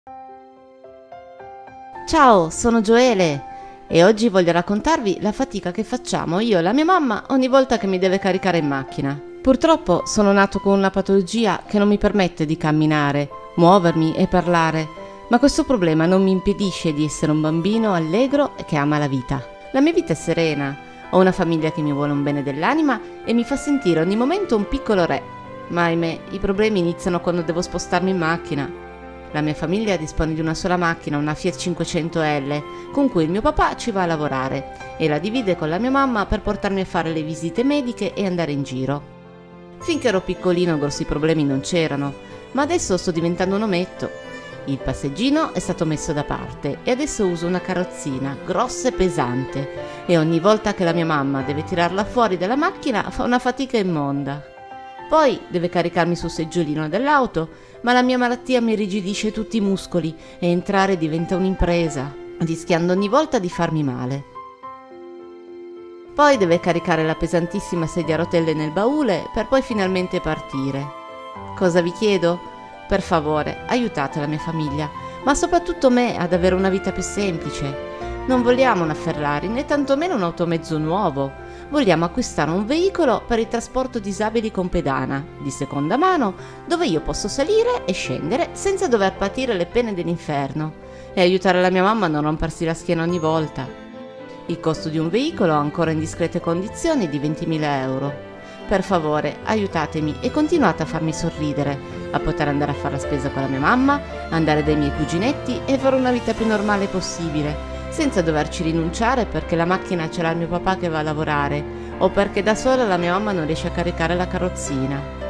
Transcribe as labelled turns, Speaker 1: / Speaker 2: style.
Speaker 1: Ciao, sono Gioele e oggi voglio raccontarvi la fatica che facciamo io e la mia mamma ogni volta che mi deve caricare in macchina. Purtroppo sono nato con una patologia che non mi permette di camminare, muovermi e parlare, ma questo problema non mi impedisce di essere un bambino allegro e che ama la vita. La mia vita è serena, ho una famiglia che mi vuole un bene dell'anima e mi fa sentire ogni momento un piccolo re. Ma ahimè, i problemi iniziano quando devo spostarmi in macchina. La mia famiglia dispone di una sola macchina, una Fiat 500L, con cui il mio papà ci va a lavorare e la divide con la mia mamma per portarmi a fare le visite mediche e andare in giro. Finché ero piccolino grossi problemi non c'erano, ma adesso sto diventando un ometto. Il passeggino è stato messo da parte e adesso uso una carrozzina grossa e pesante e ogni volta che la mia mamma deve tirarla fuori dalla macchina fa una fatica immonda. Poi deve caricarmi sul seggiolino dell'auto, ma la mia malattia mi irrigidisce tutti i muscoli e entrare diventa un'impresa, rischiando ogni volta di farmi male. Poi deve caricare la pesantissima sedia a rotelle nel baule per poi finalmente partire. Cosa vi chiedo? Per favore, aiutate la mia famiglia, ma soprattutto me ad avere una vita più semplice. Non vogliamo una Ferrari né tantomeno un automezzo nuovo. Vogliamo acquistare un veicolo per il trasporto disabili con pedana, di seconda mano, dove io posso salire e scendere senza dover patire le pene dell'inferno e aiutare la mia mamma a non rompersi la schiena ogni volta. Il costo di un veicolo, ancora in discrete condizioni, è di 20.000 euro. Per favore, aiutatemi e continuate a farmi sorridere, a poter andare a fare la spesa con la mia mamma, andare dai miei cuginetti e fare una vita più normale possibile, senza doverci rinunciare perché la macchina ce l'ha il mio papà che va a lavorare o perché da sola la mia mamma non riesce a caricare la carrozzina.